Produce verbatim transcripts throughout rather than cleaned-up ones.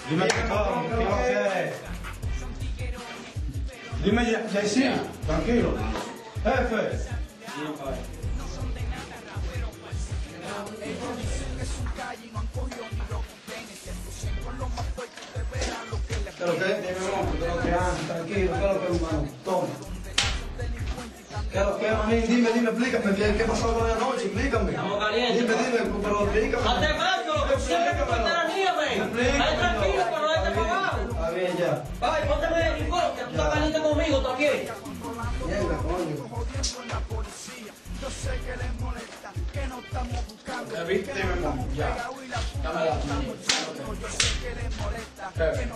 Dime qué cómo, qué lo que es. Dime, ya, ya sí, tranquilo. Jefe. ¿Qué lo que es? Dime, hermano, ¿qué lo que es? Tranquilo, ¿qué lo que es, hermano? Toma. ¿Qué lo que es, manín? Dime, dime, explícame, ¿qué, qué pasó con la noche? Explícame. Estamos calientes. Dime, dime, pero explícame. ¡Hazte caso! ¡Siempre que falta la nieve! ¡Ay, tranquilo, pero no estés pagado! Está bien, ya. ¡Ay, pónteme el informe, que tú estás caliente conmigo también! Mierda, coño. ¿Qué viste? Dime, hermano, ya. Dame la mano. Jefe.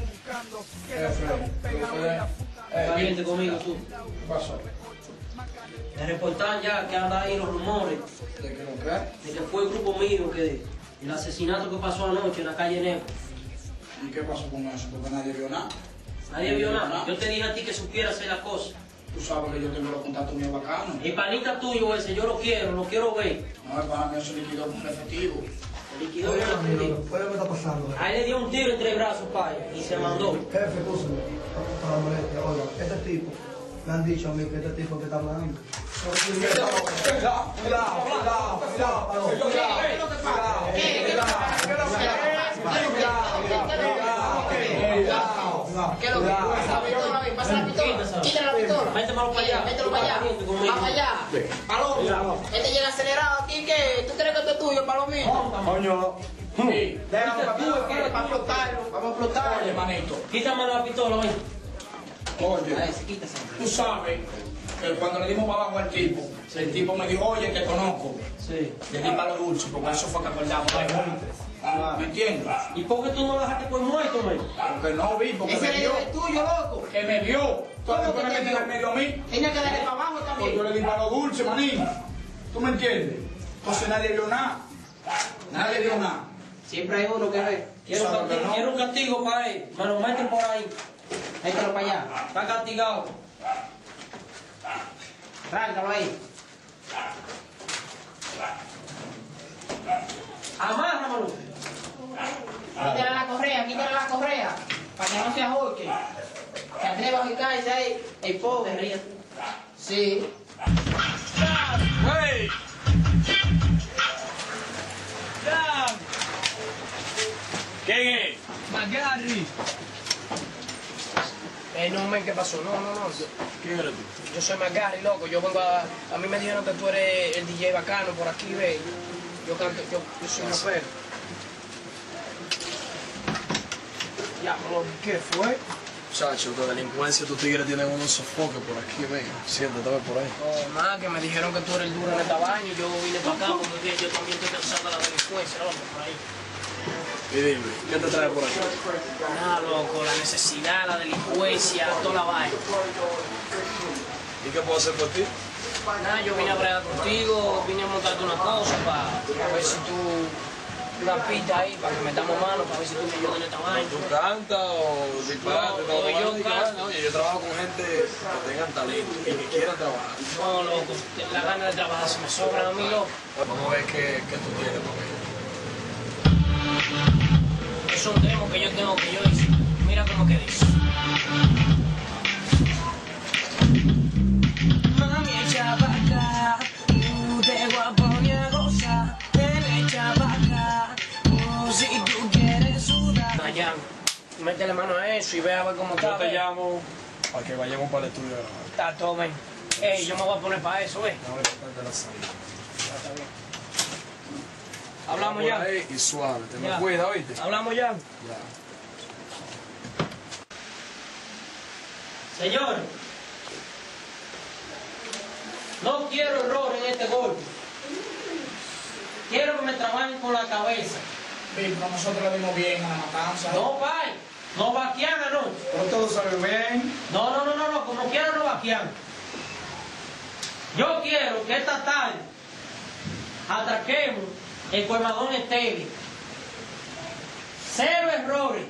Jefe. Estás caliente conmigo tú. ¿Qué pasó? Me reportan ya que anda ahí los rumores ¿De qué lo crees? de que fue el grupo mío que el asesinato que pasó anoche en la calle Neco. ¿Y qué pasó con eso? Porque nadie vio nada. Nadie vio nada. Yo te dije a ti que supiera hacer las cosas. Tú sabes que yo tengo los contactos míos bacanos. El panita tuyo ese, yo lo quiero, lo quiero ver. No, el pana mío se liquidó con efectivo. El liquidó Oye, con amigo, efectivo. ¿qué está pasando? Ahí le dio un tiro entre brazos, padre, y se mandó. Jefe, escúchame, para la molestia. Oiga, este tipo, me han dicho a mí que este tipo que está hablando. Cuidado, cuidado, cuidado, cuidado, ¿Qué es lo que pasa? La pistola, ven, pasa la pistola. Quítale la pistola. Métemelo para allá. Mételo para allá. Va para allá. Palomo. Este llega acelerado aquí, ¿qué? ¿Tú crees que esto es tuyo, palomito? Coño. Sí. Déjame para explotarlo. Vamos a explotarlo. Oye, manito. Quítame la pistola, ven. Oye, Ahí, se quita, se tú sabes que cuando le dimos para abajo al tipo, el tipo me dijo, oye, te conozco. Sí. Le di palo dulce, porque eso fue que acordamos. ¿Me entiendes? ¿Y por qué tú no lo dejaste por muerto, men? Porque no vi, porque Ese me le vio. es tuyo, loco. Que me vio. ¿Tú ¿Cómo te que pones te que vio? te medio a mí? Tiene que darle para abajo Pues también. yo le di palo dulce, manín. ¿Tú me entiendes? Entonces nadie vio nada. Nadie vio nada. Siempre hay uno que ve. Quiero, Sabe un que castigo, no. quiero un castigo para él. Me lo meten por ahí. Mételo para allá. Está castigado. Rángalo ahí. Amárramelo. Quítale la correa, quítale la correa. Para que no se ahorque. Se atreva a picarse ahí. El pobre. Ríe. Sí. ¡Hey! ¡Damn! ¿Quién es? McGarry. Eh, no, men, ¿qué pasó? No, no, no. Yo, ¿Quién eres tú? yo soy McGarry, loco. Yo vengo a... A mí me dijeron que tú eres el D J bacano por aquí, ve. Yo canto, yo, yo soy un rapero. Ya, pero ¿qué fue? Chacho, de delincuencia tus tigres tienen unos sofoques por aquí, ven. Siéntate, a ver por ahí. Oh, nada, que me dijeron que tú eres el duro en esta vaina y yo vine para acá porque yo también estoy cansado de la delincuencia, loco, por ahí. Y dime, ¿qué te trae por aquí? Nada, loco, la necesidad, la delincuencia, toda la vaina. ¿Y qué puedo hacer por ti? Nada, yo vine a bregar contigo, vine a montarte una cosa para ver si tú, una pista ahí, para que metamos mano, para ver si tú me ayudas en esta vaina. ¿Tú cantas o disparas? No, todo yo yo canto. Oye, yo trabajo con gente que tengan talento y que quieran trabajar. No, loco, la gana de trabajar se me sobran a mí, loco. Vamos a ver qué, qué tú tienes por ahí. Es un demo que yo tengo que yo hice. Mira cómo que dice. Mami, echa pa' acá, uh, te voy a poner a gozar. Ven, echa pa' acá, uh, si tú quieres sudar. Nayan, métele mano a eso y ve a ver cómo está. Yo te ve. llamo para que vayamos para el estudio de grabar. Está todo bien. Ey, yo me voy a poner para eso, ve. Vamos a ver de la salida. Ya está bien. Hablamos Por ya. ahí y suave, te me Ya. cuida, ¿oíste? Hablamos ya. Ya. Señor, no quiero error en este golpe. Quiero que me trabajen con la cabeza. Sí, pero nosotros le dimos bien a la matanza. No, pai. No vaquean anoche. Pero todo salió bien. No, no, no, no, no. Como quieran no vaquean. Yo quiero que esta tarde atraquemos el colmadón estéril. Cero errores.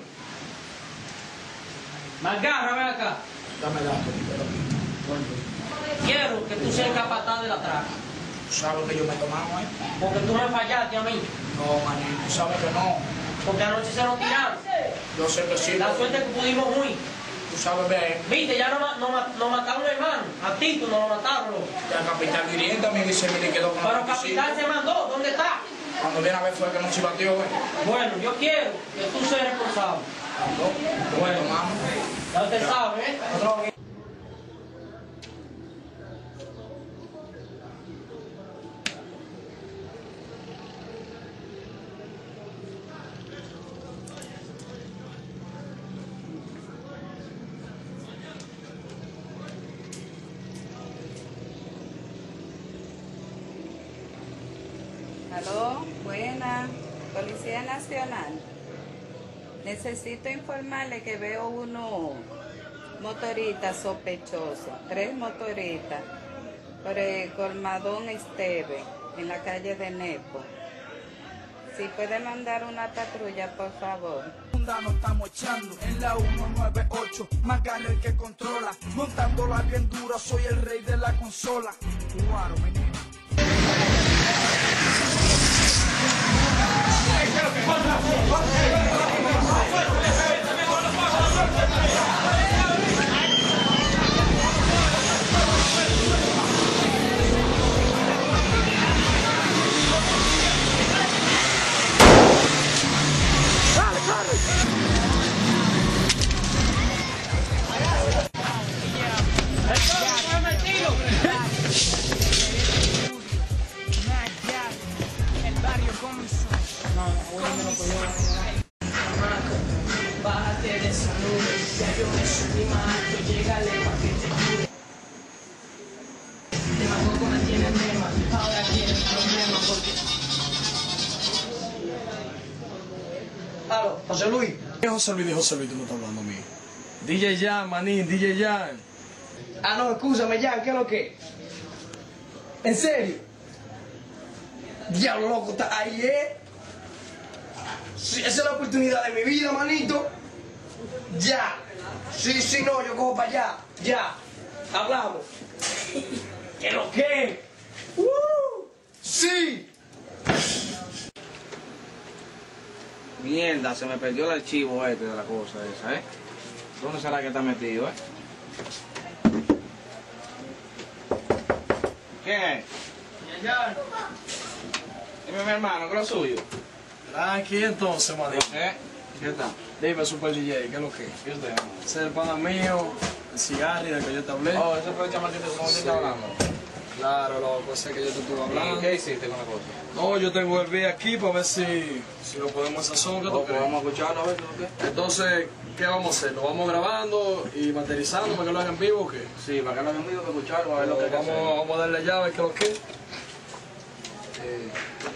Margarra, ven acá. Dame datos, pero Quiero que tú seas capataz de la traca. tú sabes que yo me tomamos, ¿eh? Porque tú me fallaste a mí. No, manín, tú sabes que no. Porque anoche se lo tiraron. Yo sé que sí. La suerte que pudimos huir. Tú sabes bien. Viste, ya nos no, no, no mataron un hermano. A Tito nos lo mataron. Ya Capitán Guirién también dice que quedó con Pero la Capitán se mandó. ¿Dónde está? Cuando viene a ver fue que no se batió, güey. Bueno, yo quiero que tú seas responsable. Bueno, tomamos. Ya usted sabe, ¿eh? Aló, buena, Policía Nacional. Necesito informarle que veo unos motoristas sospechosos, tres motoristas, por el Colmadón Esteve, en la calle de Nepo. Si puede mandar una patrulla, por favor. Nos estamos echando en la ciento noventa y ocho, más gana el que controla, montándola bien dura, soy el rey de la consola. Claro, menina. Bájate de esa nube, ya yo me subí más alto, llégale pa' que te cure. Te mató con la tiene tema, ahora tiene problemas porque... Aló, José Luis. ¿Qué José Luis de José Luis tú me estás hablando a mí? D J Jan, manín, D J Jan. Ah, no, escúchame, Jan, ¿qué es lo que? ¿En serio? Diablo, loco, está ahí, ¿eh? Sí, esa es la oportunidad de mi vida, manito. Ya. Sí, sí, no, yo cojo para allá. Ya. Hablamos. ¿Qué lo que? ¡Uh! ¡Sí! Mierda, se me perdió el archivo este de la cosa esa, ¿eh? ¿Dónde será que está metido, eh? ¿Quién es? Jan. Dime, mi hermano, ¿qué es lo suyo? Aquí entonces, manín. ¿Eh? ¿Qué está? Dime, Super D J, ¿qué es lo que? ¿Qué usted? Ese es el pana mío, el cigarri del que yo te hablé. Oh, ese fue el chamaquito que usted está hablando. Claro, loco, ese que yo te estuve hablando. ¿Y qué hiciste con la cosa? No, yo tengo el B aquí para ver si, si lo podemos sazón, ¿qué tú Oh, pues crees? vamos a escucharlo a ver qué es lo que. Entonces, ¿qué vamos a hacer? ¿Lo vamos grabando y materializando para que lo hagan en vivo o qué? Sí, para que lo hagan vivo, que escucharlo, a ver lo que hay que vamos, hacer. vamos a darle llave, ¿qué es lo que? Eh,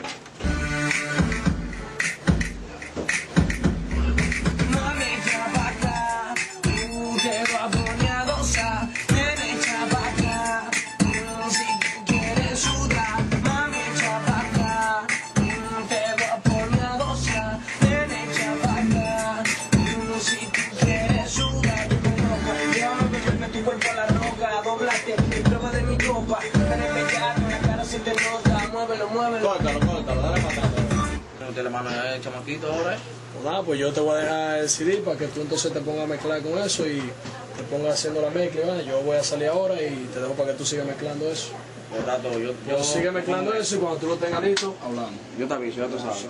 Mami, echa pa' acá, uh, te voy a poner a gozar. Ven, echa pa' acá, uh, si tú quieres sudar. Mami, echa pa' acá, uh, te voy a poner a gozar. Ven, echa pa' acá, uh, si tú quieres sudar. Yo me loco, déjame beberme tu cuerpo a la roca. Doblate, prueba de mi copa. Eres pecado, la cara se te nota. Muévelo, muévelo. Córtalo, córtalo, dale para atrás. Usted le manda el chamaquito ahora, ¿eh? pues nada, pues yo te voy a dejar el C D para que tú entonces te pongas a mezclar con eso y te pongas haciendo la mezcla, ¿vale? Yo voy a salir ahora y te dejo para que tú sigas mezclando eso. Pues da todo, yo, Yo sigue mezclando eso y cuando tú lo tengas listo, hablamos. Yo te aviso, ya tú sabes.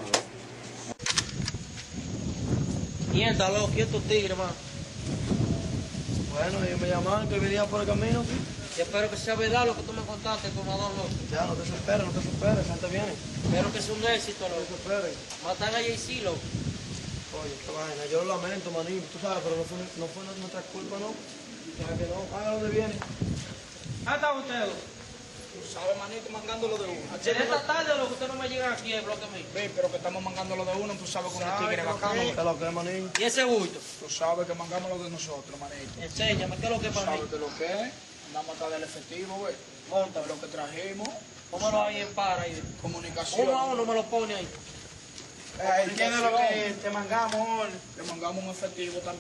Mierda, loco, ¿y estos tigres, man? Bueno, ellos me llamaron que venía por el camino. Y espero que sea verdad lo que tú me contaste, Colmadón, loco. Ya, no te desesperes, no te desesperes, gente viene. Espero que sea un éxito, No te loco. desesperes. Matan a Jay-Z, loco. Oye, qué vaina, yo lo lamento, manín, tú sabes, pero no fue, no fue nuestra culpa, ¿no? Ya que no, haga donde viene. ¿Dónde están ustedes? Tú sabes, manito, mangándolo de uno. En esta tarde, lo que ustedes no me llegan aquí, el bloque mío. Ven, pero que estamos mangándolo de uno, tú sabes con el tigre bacano. ¿Qué es lo que es, manín? ¿Y ese bulto? Tú sabes que mangamos lo de nosotros, manito. Enséñame, ¿qué es lo que es Tú para mí? sabes que lo que es. Andamos acá del efectivo, güey. Monta, Lo que trajimos, póngalo ahí en para ahí. comunicación. Uno a uno me lo pone ahí. Eh, ¿Qué es lo que te mangamos? Le mangamos un efectivo también.